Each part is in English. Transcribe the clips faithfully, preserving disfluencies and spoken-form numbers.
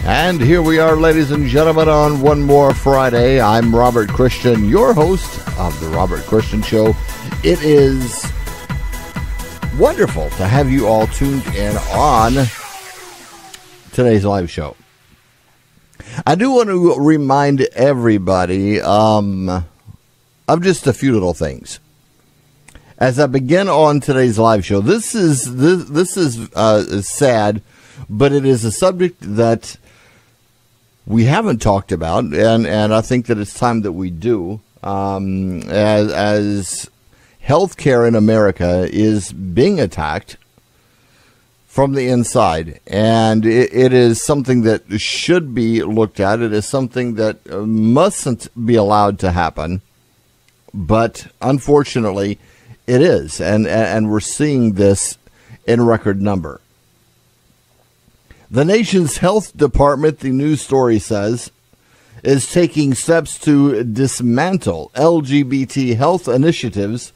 And here we are, ladies and gentlemen, on one more Friday. I'm Robert Christian, your host of The Robert Christian Show. It is wonderful to have you all tuned in on today's live show. I do want to remind everybody um, of just a few little things. As I begin on today's live show, this is this, this is uh, sad, but it is a subject that we haven't talked about, and, and I think that it's time that we do. Um, as, as healthcare in America is being attacked from the inside, and it, it is something that should be looked at. It is something that mustn't be allowed to happen, but unfortunately, it is, and and we're seeing this in record number. The nation's health department, the news story says, is taking steps to dismantle L G B T health initiatives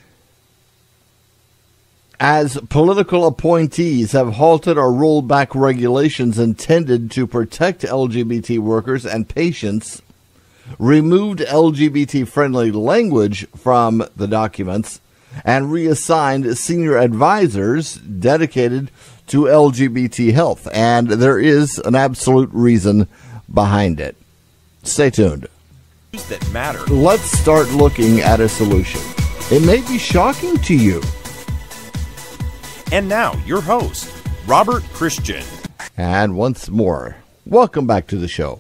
as political appointees have halted or rolled back regulations intended to protect L G B T workers and patients, removed L G B T-friendly language from the documents, and reassigned senior advisors dedicated to L G B T health. And there is an absolute reason behind it. Stay tuned. That matter. Let's start looking at a solution. It may be shocking to you. And now, your host, Robert Christian. And once more, welcome back to the show.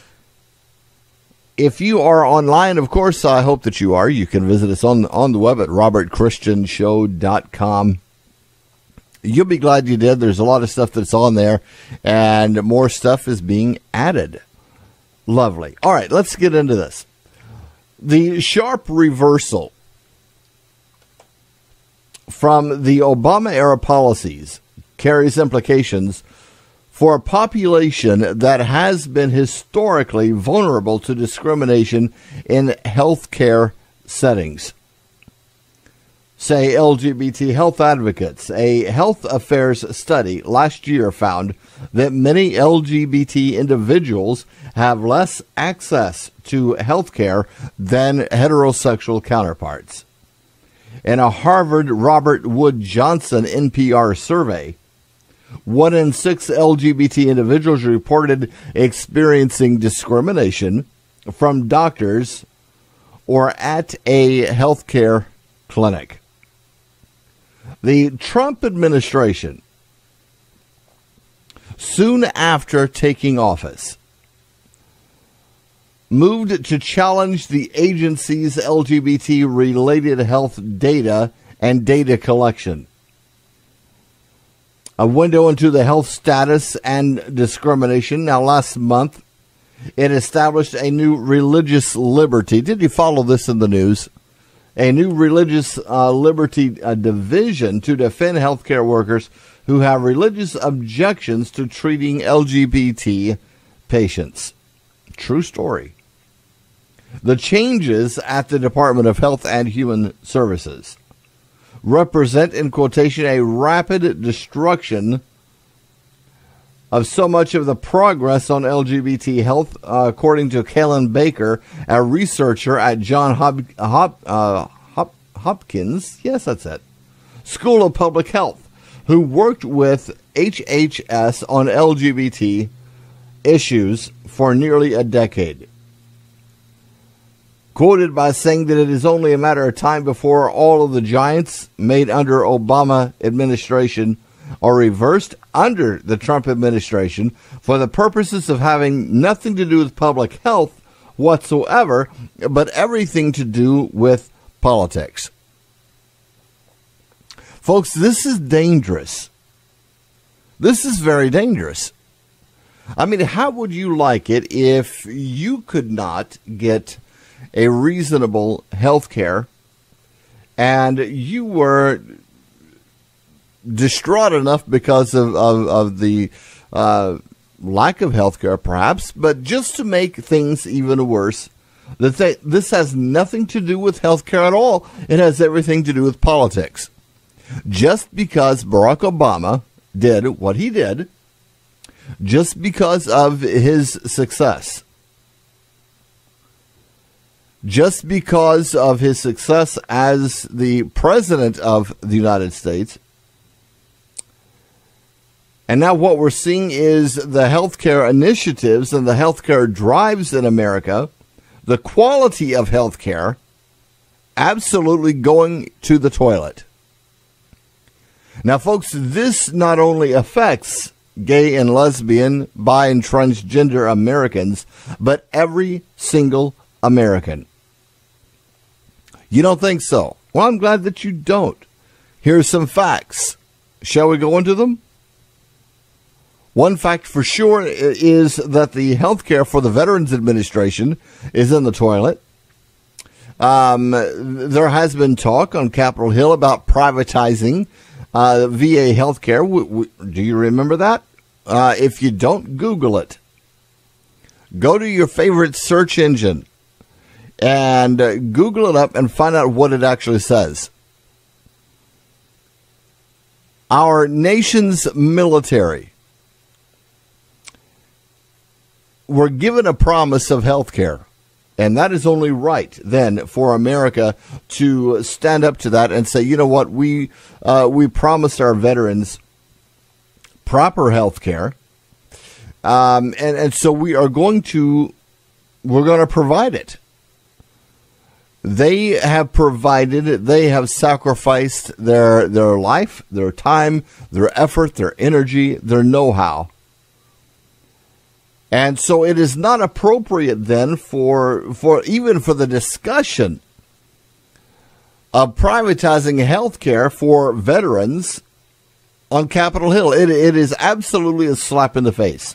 If you are online, of course, I hope that you are. You can visit us on, on the web at robert christian show dot com. You'll be glad you did. There's a lot of stuff that's on there, and more stuff is being added. Lovely. All right, let's get into this. The sharp reversal from the Obama-era policies carries implications for a population that has been historically vulnerable to discrimination in healthcare settings. Say L G B T health advocates. A health affairs study last year found that many L G B T individuals have less access to health care than heterosexual counterparts. In a Harvard Robert Wood Johnson N P R survey, one in six L G B T individuals reported experiencing discrimination from doctors or at a healthcare clinic. The Trump administration, soon after taking office, moved to challenge the agency's L G B T-related health data and data collection. A window into the health status and discrimination. Now, last month, it established a new religious liberty. Did you follow this in the news? A new religious uh, liberty uh, division to defend healthcare workers who have religious objections to treating L G B T patients. True story. The changes at the Department of Health and Human Services represent, in quotation, a rapid destruction of so much of the progress on L G B T health, uh, according to Kalen Baker, a researcher at John Hop, Hop, uh, Hop, Hopkins, yes, that's it, School of Public Health, who worked with H H S on L G B T issues for nearly a decade. Quoted by saying that it is only a matter of time before all of the giants made under Obama administration are reversed under the Trump administration for the purposes of having nothing to do with public health whatsoever, but everything to do with politics. Folks, this is dangerous. This is very dangerous. I mean, how would you like it if you could not get a reasonable health care and you were distraught enough because of, of, of the uh, lack of health care, perhaps, but just to make things even worse, that they, this has nothing to do with health care at all. It has everything to do with politics. Just because Barack Obama did what he did, just because of his success. Just because of his success as the president of the United States. And now what we're seeing is the healthcare initiatives and the healthcare drives in America, the quality of healthcare, absolutely going to the toilet. Now, folks, this not only affects gay and lesbian, bi and transgender Americans, but every single American. You don't think so? Well, I'm glad that you don't. Here's some facts. Shall we go into them? One fact for sure is that the health care for the Veterans Administration is in the toilet. Um, there has been talk on Capitol Hill about privatizing uh, V A health care. W- w- do you remember that? Uh, if you don't, Google it. Go to your favorite search engine and uh, Google it up and find out what it actually says. Our nation's military were given a promise of health care, and that is only right then for America to stand up to that and say, you know what, we uh, we promised our veterans proper health care, um, and, and so we are going to, we're going to provide it. They have provided it. They have sacrificed their their life, their time, their effort, their energy, their know-how. And so it is not appropriate then for for even for the discussion of privatizing health care for veterans on Capitol Hill. It, it is absolutely a slap in the face.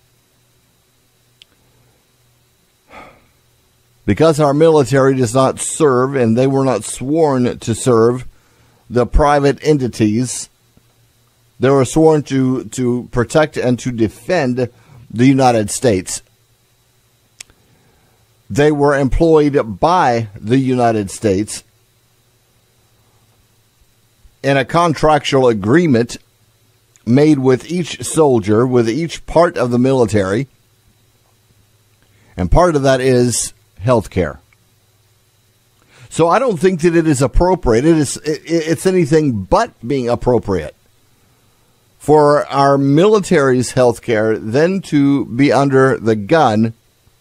Because our military does not serve, and they were not sworn to serve, the private entities. They were sworn to, to protect and to defend the United States. They were employed by the United States in a contractual agreement made with each soldier, with each part of the military. And part of that is health care. So I don't think that it is appropriate. It is, it, it's anything but being appropriate for our military's health care then to be under the gun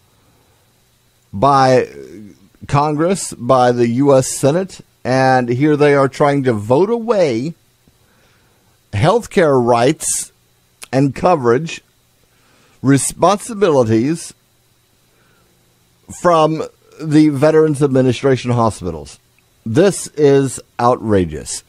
by Congress, by the U S Senate, and here they are trying to vote away health care rights and coverage, responsibilities from the Veterans Administration hospitals. This is outrageous.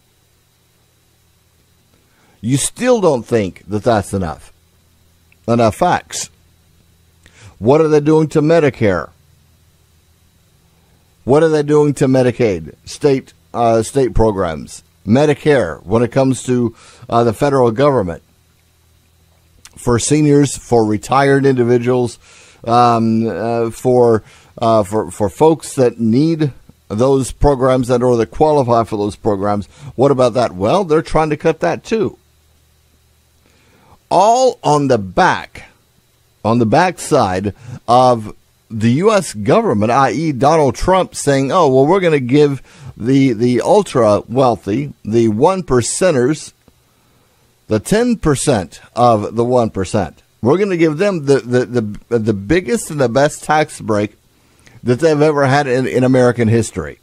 You still don't think that that's enough. Enough facts. What are they doing to Medicare? What are they doing to Medicaid, state uh, state programs, Medicare, when it comes to uh, the federal government? For seniors, for retired individuals, um, uh, for uh, for for folks that need those programs and or that qualify for those programs. What about that? Well, they're trying to cut that too. All on the back, on the backside of the U S government, that is. Donald Trump saying, oh, well, we're going to give the, the ultra wealthy, the one percenters, the ten percent of the one percent. We're going to give them the, the, the, the biggest and the best tax break that they've ever had in, in American history.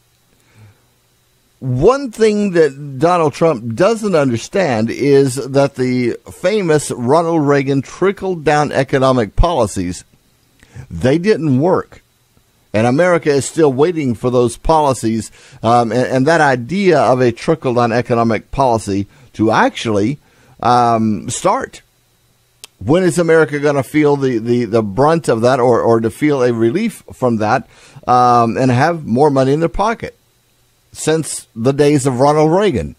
One thing that Donald Trump doesn't understand is that the famous Ronald Reagan trickle-down economic policies, they didn't work. And America is still waiting for those policies um, and, and that idea of a trickle-down economic policy to actually um, start. When is America going to feel the, the, the brunt of that or, or to feel a relief from that um, and have more money in their pocket? Since the days of Ronald Reagan,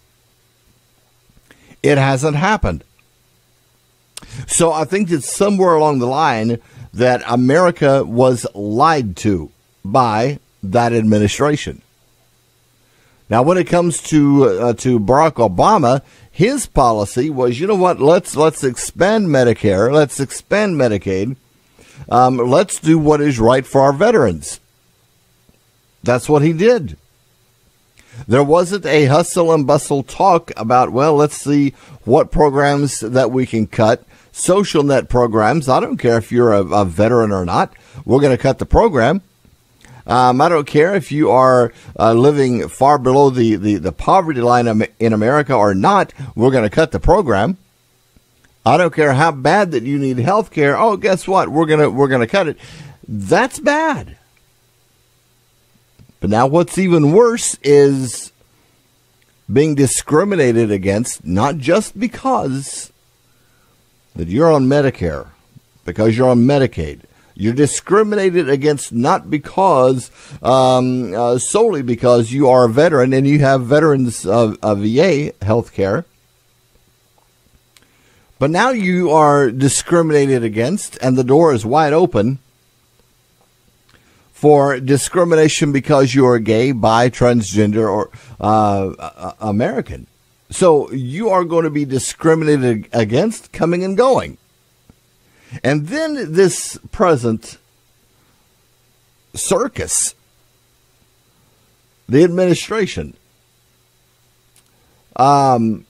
it hasn't happened. So I think that somewhere along the line that America was lied to by that administration. Now, when it comes to uh, to Barack Obama, his policy was, you know what, let's let's expand Medicare, let's expand Medicaid, um, let's do what is right for our veterans. That's what he did. There wasn't a hustle and bustle talk about, well, let's see what programs that we can cut. Social net programs. I don't care if you're a, a veteran or not. We're going to cut the program. Um, I don't care if you are uh, living far below the, the, the poverty line in America or not. We're going to cut the program. I don't care how bad that you need health care. Oh, guess what? We're going to we're going to cut it. That's bad. But now what's even worse is being discriminated against, not just because that you're on Medicare, because you're on Medicaid. You're discriminated against not because, um, uh, solely because you are a veteran and you have Veterans of, of V A health care. But now you are discriminated against, and the door is wide open for discrimination because you are gay, bi, transgender, or uh, American. So you are going to be discriminated against coming and going. And then this present circus, the administration, um,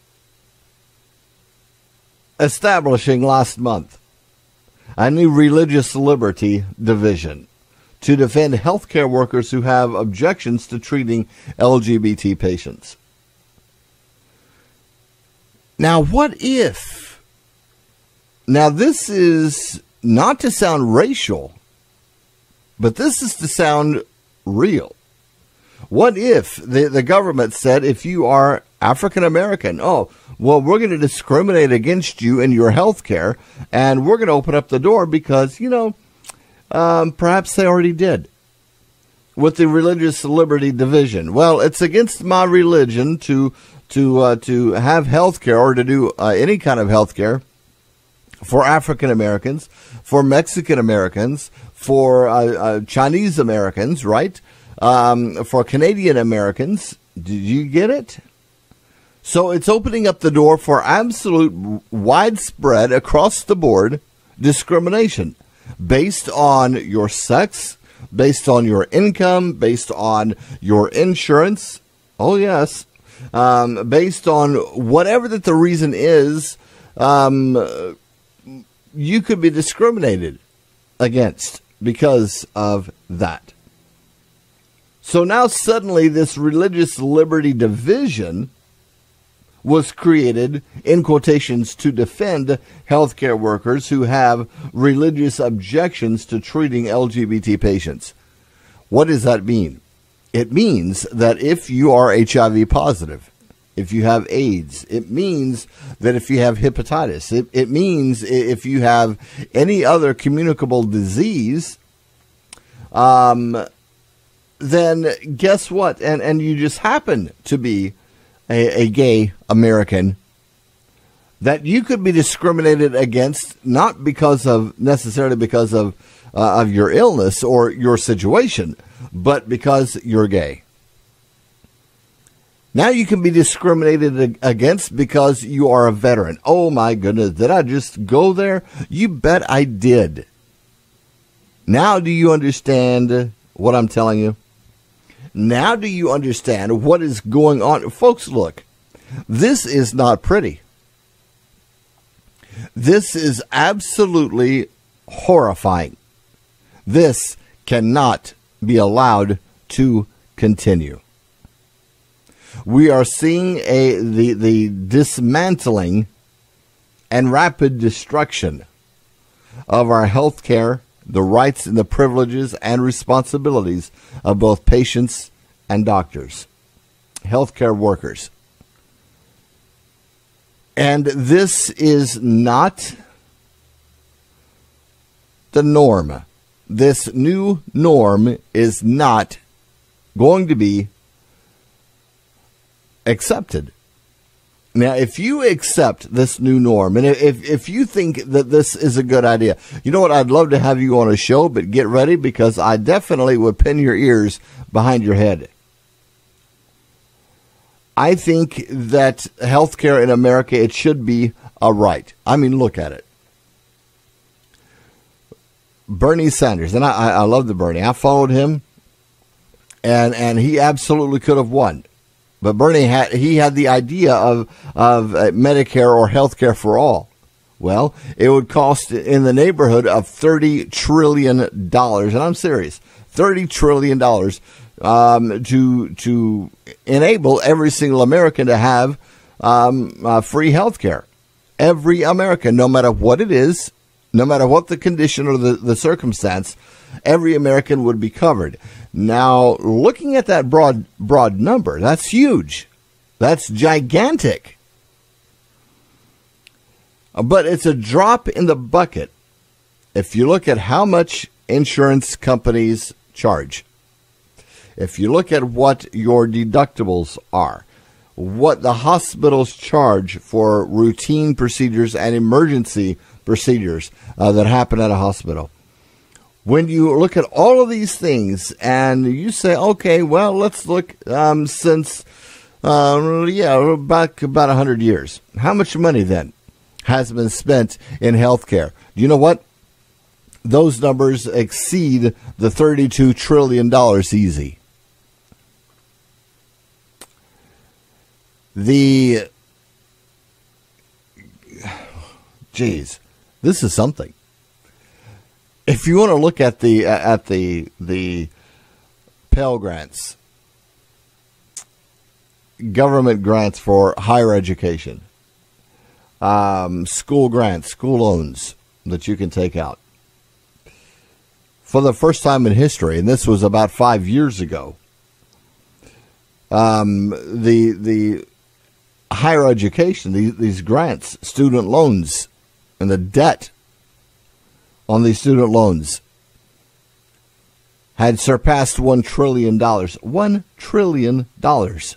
establishing last month a new religious liberty division to defend healthcare workers who have objections to treating L G B T patients. Now, what if? Now, this is not to sound racial, but this is to sound real. What if the, the government said, if you are African American, oh, well, we're going to discriminate against you in your health care, and we're going to open up the door because, you know, um, perhaps they already did with the Religious Liberty Division. Well, it's against my religion to to uh, to have health care or to do uh, any kind of health care for African Americans, for Mexican Americans, for uh, uh, Chinese Americans, right? Um, for Canadian Americans. Did you get it? So it's opening up the door for absolute widespread, across the board discrimination based on your sex, based on your income, based on your insurance. Oh, yes. Um, based on whatever that the reason is, um, you could be discriminated against because of that. So now suddenly this religious liberty division was created, in quotations, to defend healthcare workers who have religious objections to treating L G B T patients. What does that mean? It means that if you are H I V positive, if you have AIDS, it means that if you have hepatitis, it, it means if you have any other communicable disease, um, then guess what? And, and you just happen to be A, a gay American, that you could be discriminated against, not because of necessarily because of uh, of your illness or your situation, but because you're gay. Now you can be discriminated against because you are a veteran. Oh my goodness, did I just go there? You bet I did. Now do you understand what I'm telling you? Now do you understand what is going on? Folks, look, this is not pretty. This is absolutely horrifying. This cannot be allowed to continue. We are seeing a the, the dismantling and rapid destruction of our health care, the rights and the privileges and responsibilities of both patients and doctors, healthcare workers. And this is not the norm. This new norm is not going to be accepted. Now, if you accept this new norm, and if if you think that this is a good idea, you know what? I'd love to have you on a show, but get ready, because I definitely would pin your ears behind your head. I think that healthcare in America, it should be a right. I mean, look at it. Bernie Sanders, and I, I love the Bernie. I followed him, and and he absolutely could have won. But Bernie had he had the idea of of uh, Medicare or healthcare for all. Well, it would cost in the neighborhood of thirty trillion dollars, and I'm serious, thirty trillion dollars um, to to enable every single American to have um, uh, free healthcare. Every American, no matter what it is, no matter what the condition or the, the circumstance, every American would be covered. Now, looking at that broad broad number, that's huge. That's gigantic. But it's a drop in the bucket if you look at how much insurance companies charge. If you look at what your deductibles are, what the hospitals charge for routine procedures and emergency procedures uh, that happen at a hospital. When you look at all of these things and you say, okay, well, let's look um, since, uh, yeah, back about one hundred years. How much money then has been spent in healthcare? You know what? Those numbers exceed the thirty-two trillion dollars easy. The, geez, this is something. If you want to look at the at the the Pell Grants, government grants for higher education, um, school grants, school loans that you can take out, for the first time in history, and this was about five years ago, um, the the higher education, these, these grants, student loans, and the debt on these student loans had surpassed one trillion dollars. one trillion dollars.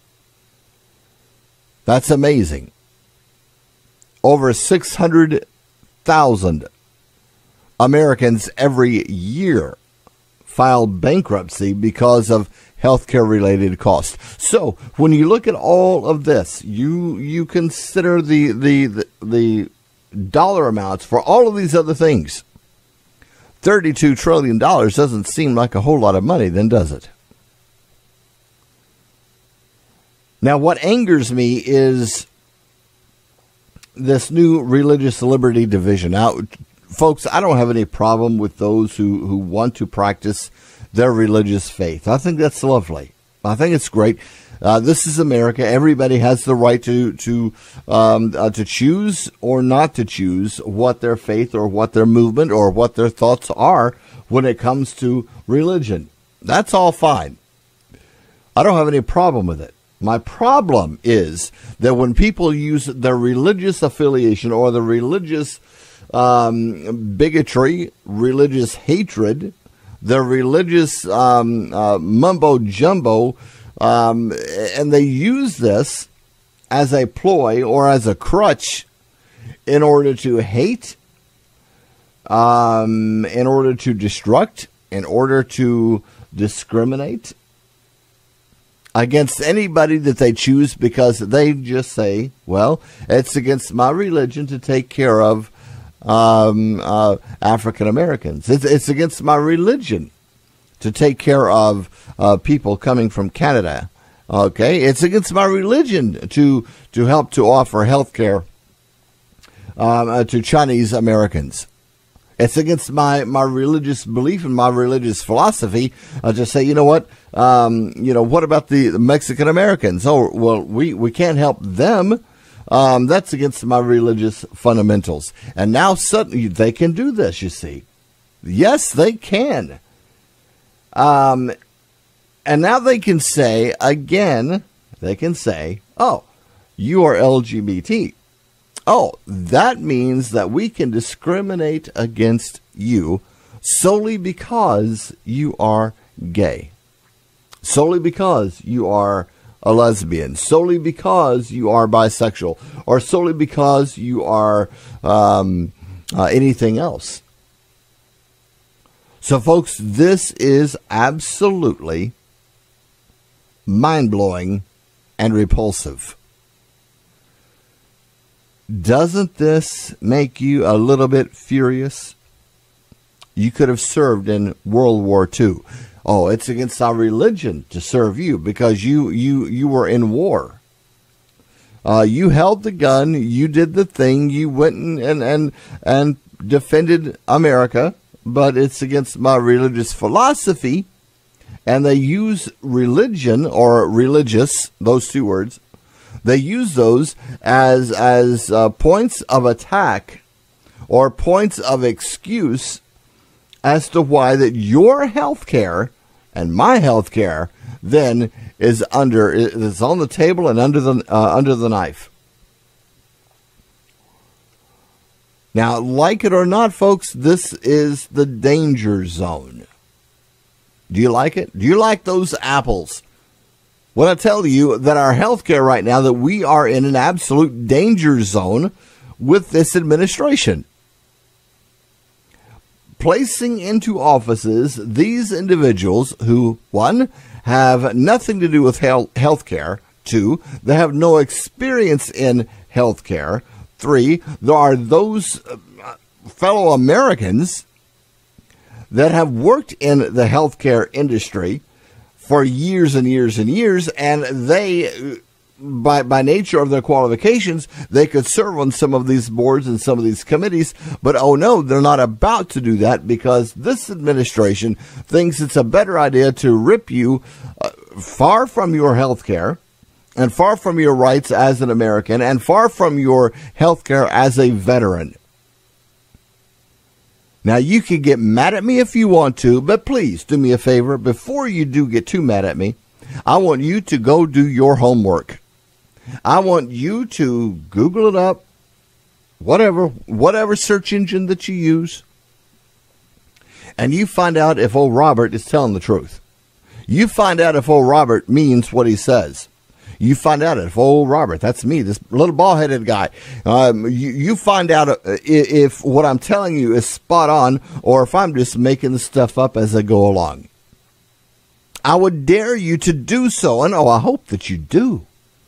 That's amazing. Over six hundred thousand Americans every year file bankruptcy because of healthcare-related costs. So when you look at all of this, you you consider the the the, the dollar amounts for all of these other things. thirty-two trillion dollars doesn't seem like a whole lot of money, then, does it? Now, what angers me is this new religious liberty division. Now, folks, I don't have any problem with those who, who want to practice their religious faith. I think that's lovely. I think it's great. Uh, this is America. Everybody has the right to to um, uh, to choose or not to choose what their faith or what their movement or what their thoughts are when it comes to religion. That's all fine. I don't have any problem with it. My problem is that when people use their religious affiliation or the religious um, bigotry, religious hatred, their religious um, uh, mumbo jumbo, um, and they use this as a ploy or as a crutch in order to hate, um, in order to destruct, in order to discriminate against anybody that they choose, because they just say, well, it's against my religion to take care of Um, uh, African Americans. It's, it's against my religion to take care of uh, people coming from Canada. Okay, it's against my religion to to help to offer health care um, uh, to Chinese Americans. It's against my, my religious belief and my religious philosophy uh, to say, you know what, um, you know, what about the Mexican Americans? Oh, well, we, we can't help them. Um, that's against my religious fundamentals. And now suddenly they can do this, you see. Yes, they can. Um, and now they can say, again, they can say, oh, you are L G B T. Oh, that means that we can discriminate against you solely because you are gay. Solely because you are a lesbian, solely because you are bisexual, or solely because you are um, uh, anything else. So, folks, this is absolutely mind-blowing and repulsive. Doesn't this make you a little bit furious? You could have served in World War Two. Oh, it's against our religion to serve you because you you you were in war. Uh, you held the gun. You did the thing. You went and and and, and defended America, but it's against my religious philosophy. And they use religion or religious, those two words, they use those as as uh, points of attack or points of excuse as to why that your health care and my health care then is under is on the table and under the uh, under the knife. Now, like it or not, folks, this is the danger zone. Do you like it? Do you like those apples? When I tell you that our healthcare right now, that we are in an absolute danger zone with this administration. Placing into offices these individuals who, one, have nothing to do with health healthcare. Two, they have no experience in healthcare. Three, there are those fellow Americans that have worked in the healthcare industry for years and years and years, and they, by by nature of their qualifications, they could serve on some of these boards and some of these committees, but oh no, they're not about to do that because this administration thinks it's a better idea to rip you uh, far from your healthcare and far from your rights as an American and far from your healthcare as a veteran. Now, you can get mad at me if you want to, but please do me a favor. Before you do get too mad at me, I want you to go do your homework. I want you to Google it up, whatever, whatever search engine that you use, and you find out if old Robert is telling the truth. You find out if old Robert means what he says. You find out if old Robert, that's me, this little bald-headed guy, um, you, you find out if, if what I'm telling you is spot on or if I'm just making the stuff up as I go along. I would dare you to do so, and oh, I hope that you do.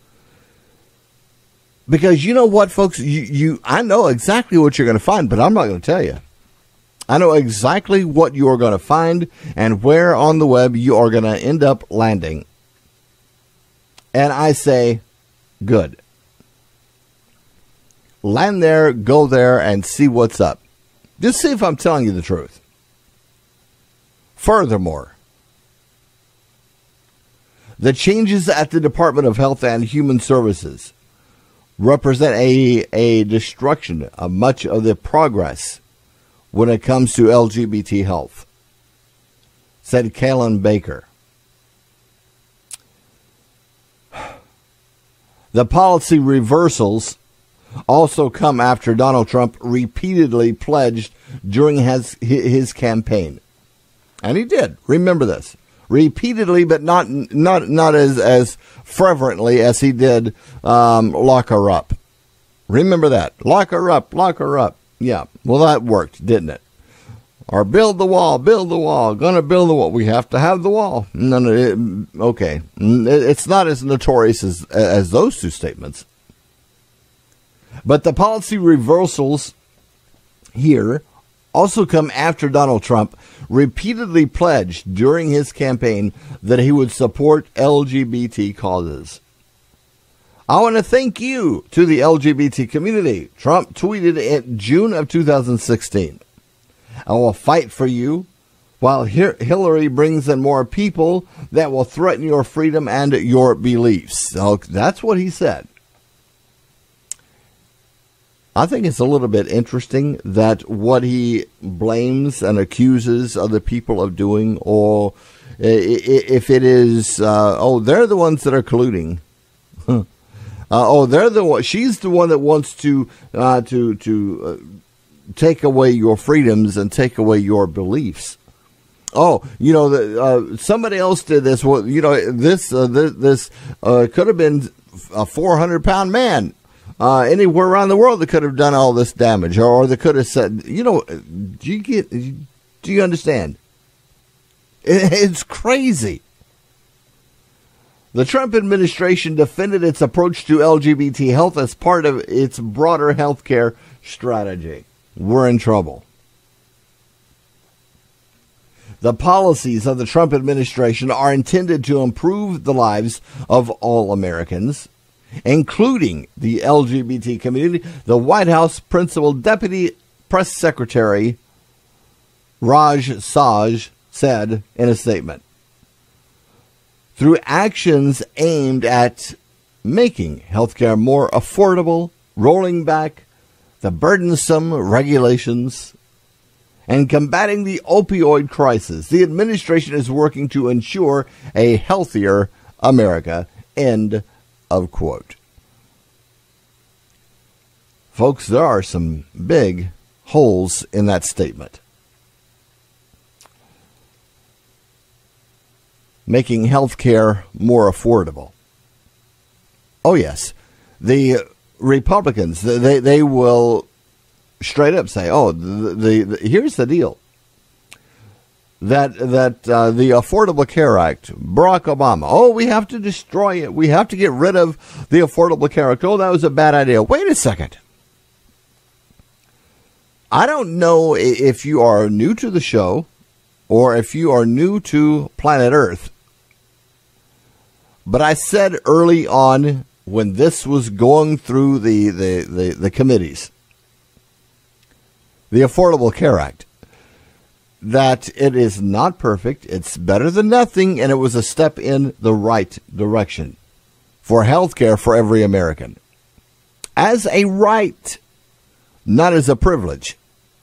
Because you know what, folks, you, you I know exactly what you're going to find, but I'm not going to tell you. I know exactly what you're going to find and where on the web you are going to end up landing. And I say, good. Land there, go there, and see what's up. Just see if I'm telling you the truth. Furthermore, the changes at the Department of Health and Human Services represent a, a destruction of much of the progress when it comes to L G B T health, said Kalen Baker. The policy reversals also come after Donald Trump repeatedly pledged during his, his campaign. And he did. Remember this. Repeatedly, but not not not as, as fervently as he did um, lock her up. Remember that. Lock her up, lock her up. Yeah. Well, that worked, didn't it? Or build the wall, build the wall, gonna build the wall. We have to have the wall. No, no, it, okay. It's not as notorious as, as those two statements. But the policy reversals here also come after Donald Trump repeatedly pledged during his campaign that he would support L G B T causes. I want to thank you to the L G B T community. Trump tweeted in June of two thousand sixteen. I will fight for you while Hillary brings in more people that will threaten your freedom and your beliefs. So that's what he said. I think it's a little bit interesting that what he blames and accuses other people of doing, or if it is, uh, oh, they're the ones that are colluding. uh, oh, they're the one. She's the one that wants to uh, to to. Uh, take away your freedoms and take away your beliefs. Oh, you know, the, uh, somebody else did this. Well, you know, this uh, this, this uh, could have been a four hundred pound man uh, anywhere around the world that could have done all this damage, or, or they could have said, you know, do you get? Do you understand? It, it's crazy. The Trump administration defended its approach to L G B T health as part of its broader healthcare strategy. We're in trouble. The policies of the Trump administration are intended to improve the lives of all Americans, including the L G B T community. The White House Principal Deputy Press Secretary Raj Saj said in a statement, through actions aimed at making healthcare more affordable, rolling back the burdensome regulations, and combating the opioid crisis, the administration is working to ensure a healthier America. End of quote. Folks, there are some big holes in that statement. Making health care more affordable. Oh, yes. The Republicans, they, they will straight up say, oh, the, the, the here's the deal. That, that uh, the Affordable Care Act, Barack Obama, oh, we have to destroy it. We have to get rid of the Affordable Care Act. Oh, that was a bad idea. Wait a second. I don't know if you are new to the show or if you are new to planet Earth, but I said early on when this was going through the, the, the, the committees, the Affordable Care Act, that it is not perfect. It's better than nothing, and it was a step in the right direction for health care for every American. As a right, not as a privilege.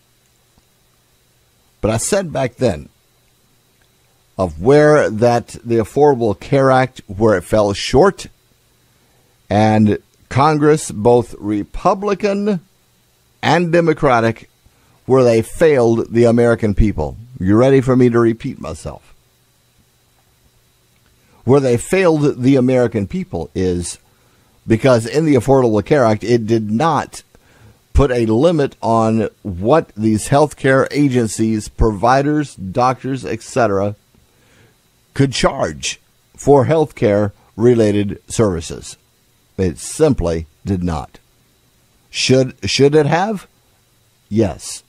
But I said back then, of where that the Affordable Care Act, where it fell short, and Congress, both Republican and Democratic, where they failed the American people. You ready for me to repeat myself? Where they failed the American people is because in the Affordable Care Act, it did not put a limit on what these healthcare agencies, providers, doctors, et cetera, could charge for healthcare related services. It simply did not. Should should it have? Yes.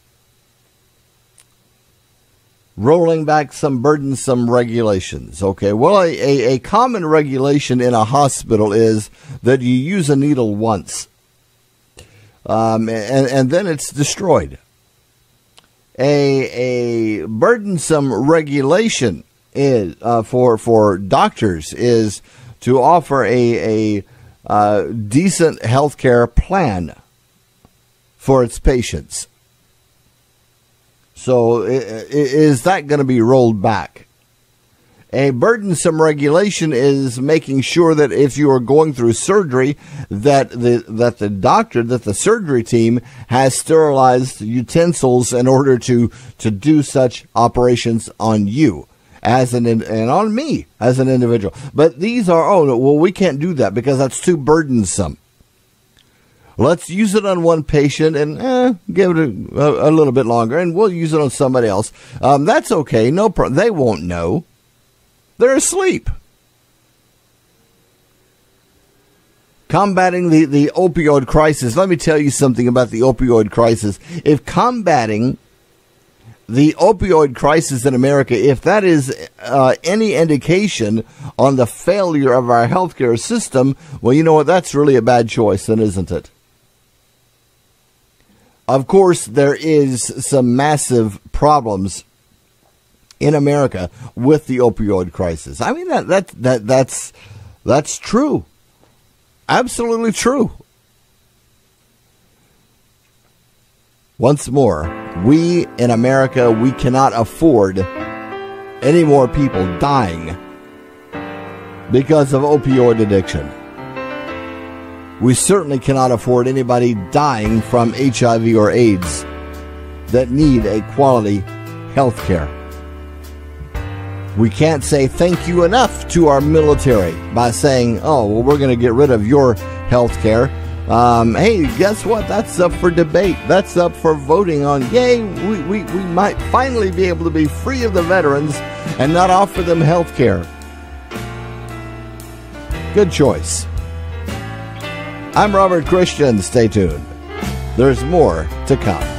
Rolling back some burdensome regulations. Okay, well, a, a, a common regulation in a hospital is that you use a needle once, um, and, and then it's destroyed. A, a burdensome regulation is uh, for for doctors is to offer a, a uh, decent healthcare plan for its patients. So is that going to be rolled back? A burdensome regulation is making sure that if you are going through surgery, that the that the doctor, that the surgery team has sterilized utensils in order to to do such operations on you as an and on me as an individual. But these are, oh, well, we can't do that because that's too burdensome. Let's use it on one patient and eh, give it a, a, a little bit longer, and we'll use it on somebody else. Um, that's okay. No problem. They won't know. They're asleep. Combating the, the opioid crisis. Let me tell you something about the opioid crisis. If combating the opioid crisis in America, if that is uh, any indication on the failure of our healthcare system, well, you know what? That's really a bad choice, then, isn't it? Of course, there is some massive problems in America with the opioid crisis. I mean, that that that that's that's true. Absolutely true. Once more, we in America, we cannot afford any more people dying because of opioid addiction. We certainly cannot afford anybody dying from H I V or AIDS that need a quality health care. We can't say thank you enough to our military by saying, oh, well, we're going to get rid of your health care. Um, hey, guess what? That's up for debate. That's up for voting on. Yay, we, we, we might finally be able to be free of the veterans and not offer them health care. Good choice. I'm Robert Christian. Stay tuned. There's more to come.